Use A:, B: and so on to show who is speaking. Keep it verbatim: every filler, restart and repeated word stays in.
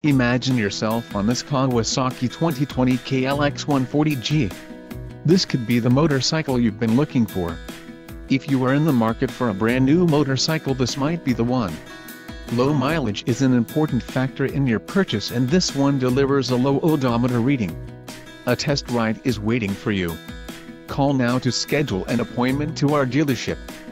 A: Imagine yourself on this Kawasaki twenty twenty K L X one forty G. This could be the motorcycle you've been looking for. If you are in the market for a brand new motorcycle, this might be the one. Low mileage is an important factor in your purchase, and this one delivers a low odometer reading. A test ride is waiting for you. Call now to schedule an appointment to our dealership.